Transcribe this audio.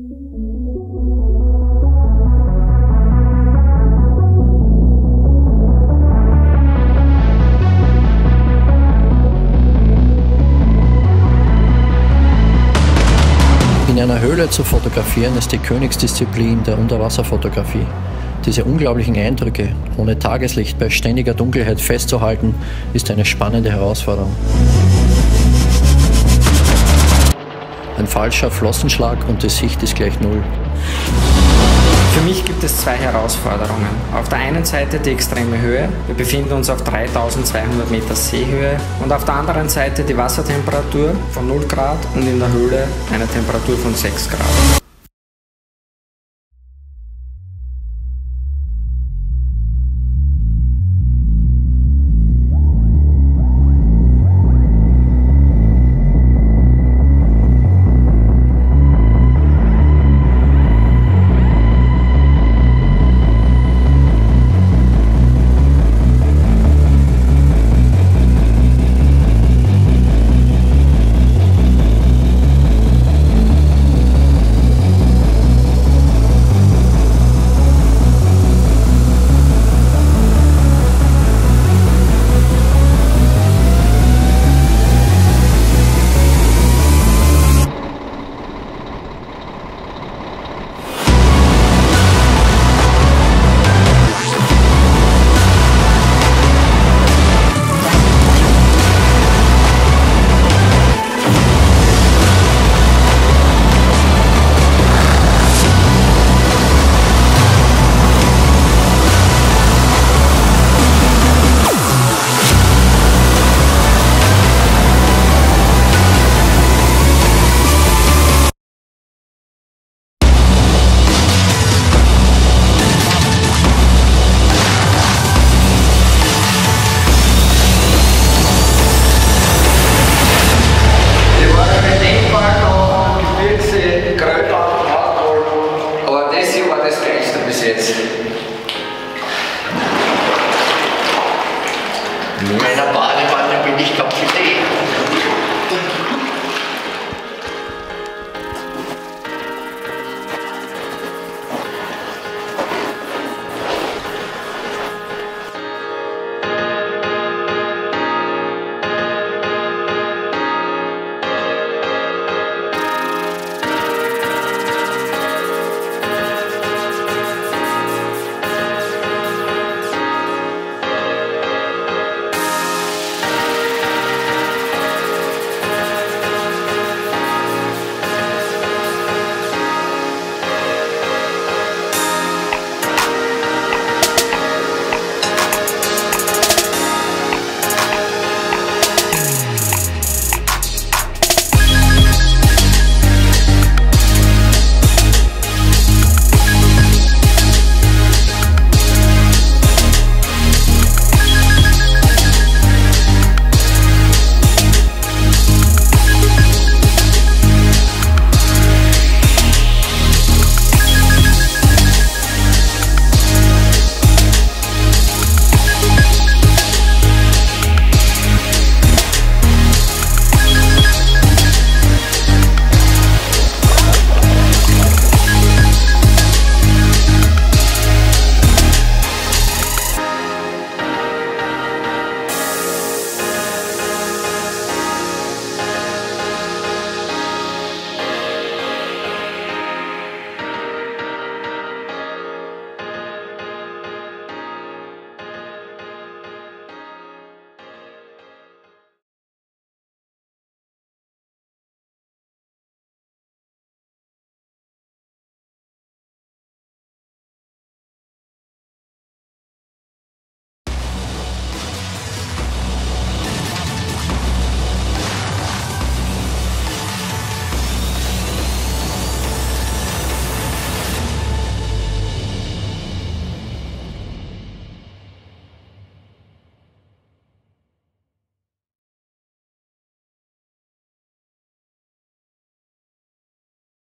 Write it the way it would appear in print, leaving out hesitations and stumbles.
In einer Höhle zu fotografieren ist die Königsdisziplin der Unterwasserfotografie. Diese unglaublichen Eindrücke ohne Tageslicht bei ständiger Dunkelheit festzuhalten, ist eine spannende Herausforderung. Ein falscher Flossenschlag und die Sicht ist gleich null. Für mich gibt es zwei Herausforderungen. Auf der einen Seite die extreme Höhe. Wir befinden uns auf 3200 Meter Seehöhe. Und auf der anderen Seite die Wassertemperatur von 0 Grad und in der Höhle eine Temperatur von 6 Grad.